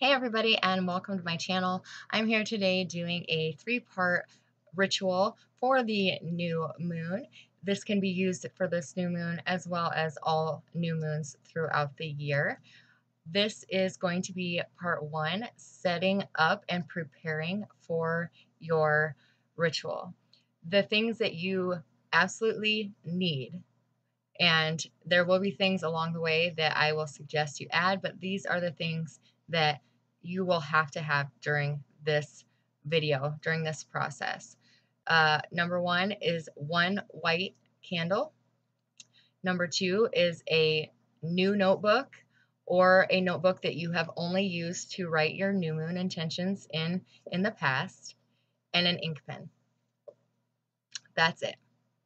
Hey everybody, and welcome to my channel. I'm here today doing a three-part ritual for the new moon. This can be used for this new moon as well as all new moons throughout the year. This is going to be part one, setting up and preparing for your ritual. The things that you absolutely need, and there will be things along the way that I will suggest you add, but these are the things that you will have to have during this video, during this process. Number one is one white candle. Number two is a new notebook or a notebook that you have only used to write your new moon intentions in the past, and an ink pen. That's it.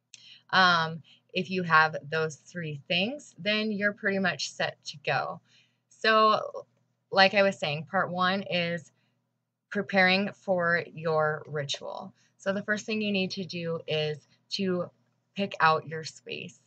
If you have those three things, then you're pretty much set to go. So, like I was saying, part one is preparing for your ritual. So, the first thing you need to do is to pick out your space.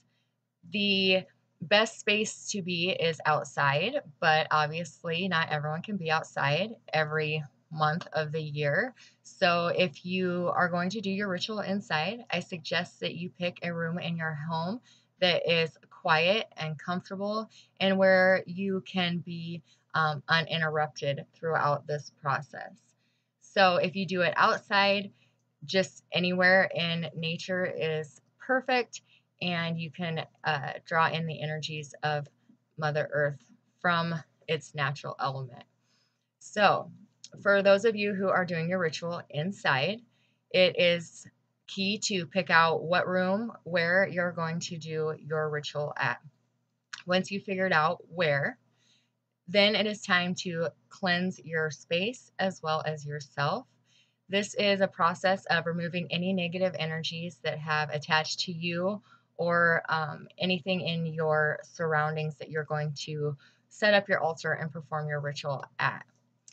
The best space to be is outside, but obviously, not everyone can be outside every month of the year. So, if you are going to do your ritual inside, I suggest that you pick a room in your home that is quiet and comfortable and where you can be uninterrupted throughout this process. So, if you do it outside, just anywhere in nature is perfect, and you can draw in the energies of Mother Earth from its natural element. So, for those of you who are doing your ritual inside, it is key to pick out what room where you're going to do your ritual at. Once you figured out where, then it is time to cleanse your space as well as yourself. This is a process of removing any negative energies that have attached to you or anything in your surroundings that you're going to set up your altar and perform your ritual at.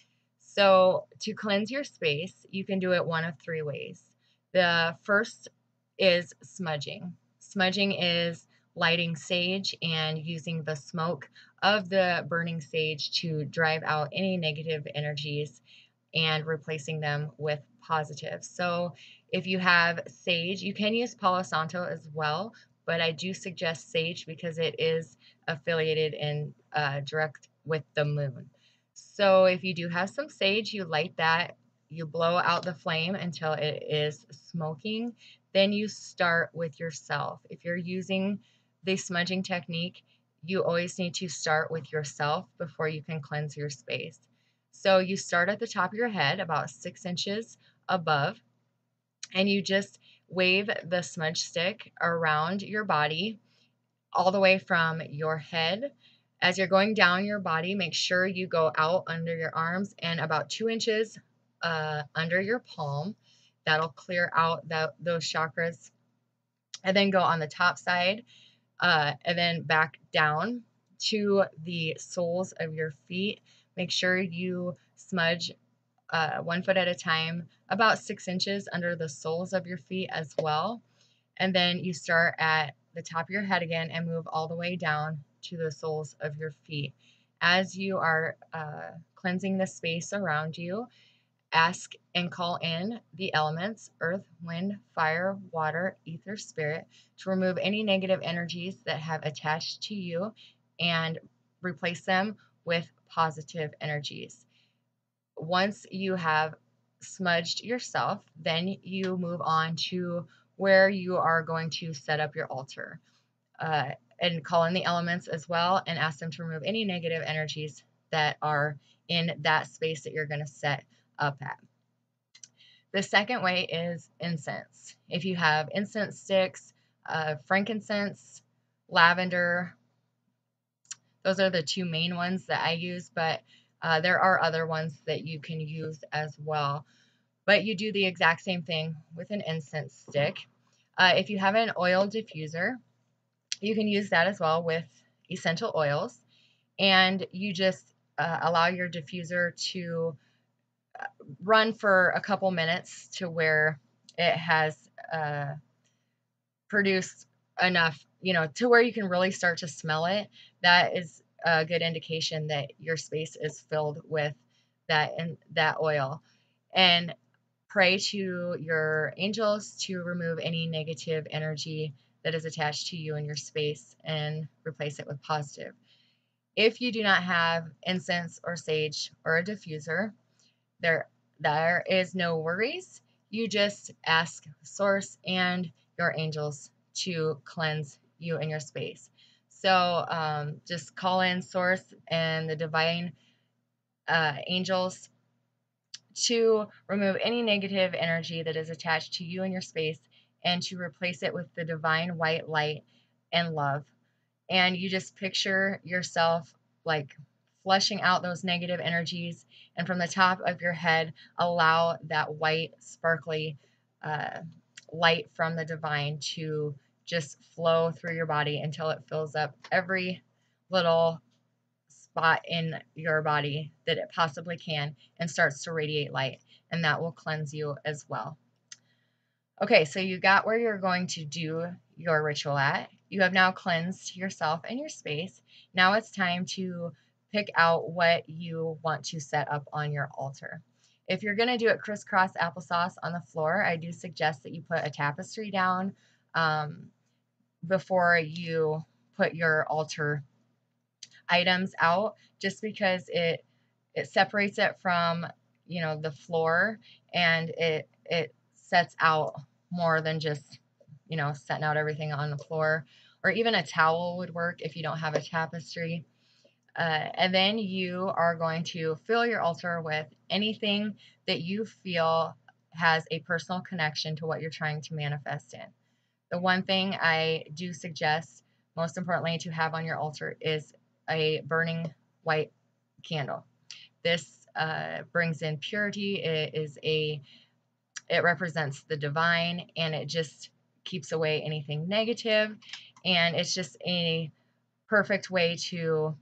So, to cleanse your space, you can do it one of three ways. The first is smudging. Smudging is lighting sage and using the smoke of the burning sage to drive out any negative energies and replacing them with positive. So if you have sage, you can use Palo Santo as well, but I do suggest sage because it is affiliated in direct with the moon. So if you do have some sage, you light that, you blow out the flame until it is smoking. Then you start with yourself. If you're using the smudging technique, you always need to start with yourself before you can cleanse your space. So you start at the top of your head, about 6 inches above, and you just wave the smudge stick around your body all the way from your head. As you're going down your body, make sure you go out under your arms and about 2 inches under your palm. That'll clear out those chakras. And then go on the top side and then back down to the soles of your feet. Make sure you smudge 1 foot at a time, about 6 inches under the soles of your feet as well. And then you start at the top of your head again and move all the way down to the soles of your feet. As you are cleansing the space around you, ask and call in the elements earth, wind, fire, water, ether, spirit to remove any negative energies that have attached to you and replace them with positive energies. Once you have smudged yourself, then you move on to where you are going to set up your altar and call in the elements as well and ask them to remove any negative energies that are in that space that you're going to set up at. The second way is incense. If you have incense sticks, frankincense, lavender, those are the two main ones that I use, but there are other ones that you can use as well. But you do the exact same thing with an incense stick. If you have an oil diffuser, you can use that as well with essential oils. And you just allow your diffuser to run for a couple minutes to where it has produced enough, to where you can really start to smell it. That is a good indication that your space is filled with that oil, and pray to your angels to remove any negative energy that is attached to you in your space and replace it with positive. If you do not have incense or sage or a diffuser, there is no worries. You just ask Source and your angels to cleanse you and your space. So just call in Source and the divine angels to remove any negative energy that is attached to you and your space and to replace it with the divine white light and love. And you just picture yourself like flushing out those negative energies, and from the top of your head, allow that white, sparkly light from the divine to just flow through your body until it fills up every little spot in your body that it possibly can and starts to radiate light, and that will cleanse you as well. Okay, so you got where you're going to do your ritual at. You have now cleansed yourself and your space. Now it's time to pick out what you want to set up on your altar. If you're going to do it crisscross applesauce on the floor, I do suggest that you put a tapestry down before you put your altar items out, just because it separates it from the floor, and it sets out more than just setting out everything on the floor. Or even a towel would work if you don't have a tapestry. And then you are going to fill your altar with anything that you feel has a personal connection to what you're trying to manifest in. The one thing I do suggest, most importantly, to have on your altar is a burning white candle. This brings in purity. It represents the divine, and it just keeps away anything negative. And it's just a perfect way to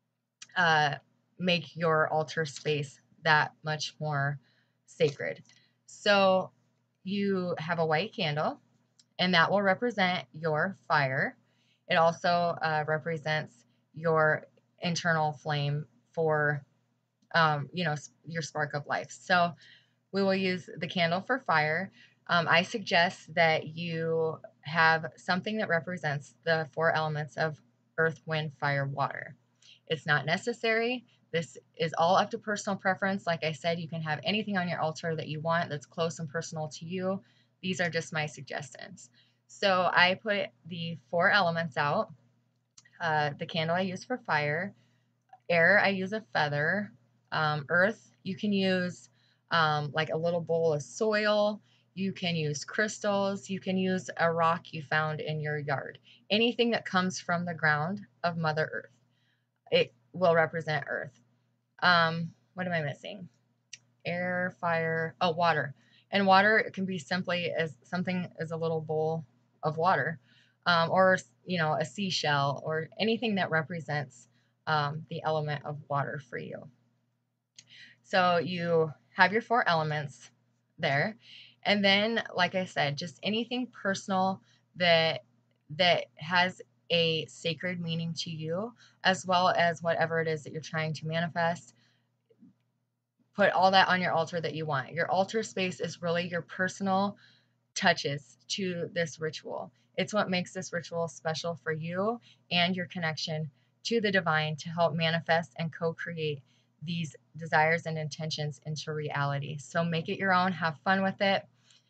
make your altar space that much more sacred. So you have a white candle, and that will represent your fire. It also represents your internal flame for, your spark of life. So we will use the candle for fire. I suggest that you have something that represents the 4 elements of earth, wind, fire, water. It's not necessary. This is all up to personal preference. Like I said, you can have anything on your altar that you want that's close and personal to you. These are just my suggestions. So I put the 4 elements out. The candle I use for fire. Air, I use a feather. Earth, you can use like a little bowl of soil. You can use crystals. You can use a rock you found in your yard. Anything that comes from the ground of Mother Earth. It will represent Earth. What am I missing? Air, fire, water. And water, it can be simply as something as a little bowl of water, or a seashell, or anything that represents the element of water for you. So you have your 4 elements there, and then, like I said, just anything personal that has a sacred meaning to you, as well as whatever it is that you're trying to manifest. Put all that on your altar that you want. Your altar space is really your personal touches to this ritual. It's what makes this ritual special for you and your connection to the divine to help manifest and co-create these desires and intentions into reality. So make it your own, have fun with it,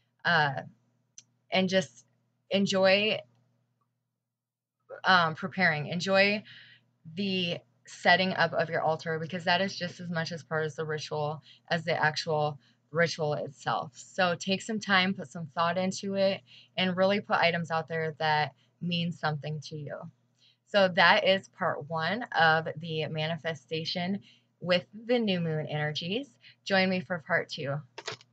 and just enjoy preparing. Enjoy the setting up of your altar, because that is just as much as part of the ritual as the actual ritual itself. So take some time, put some thought into it, and really put items out there that mean something to you. So that is part 1 of the manifestation with the new moon energies. Join me for part 2.